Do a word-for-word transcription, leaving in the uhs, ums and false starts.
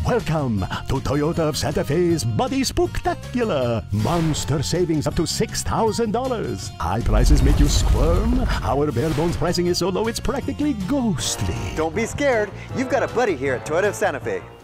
Welcome to Toyota of Santa Fe's Buddy Spooktacular. Monster savings up to six thousand dollars. High prices make you squirm. Our bare bones pricing is so low it's practically ghostly. Don't be scared. You've got a buddy here at Toyota of Santa Fe.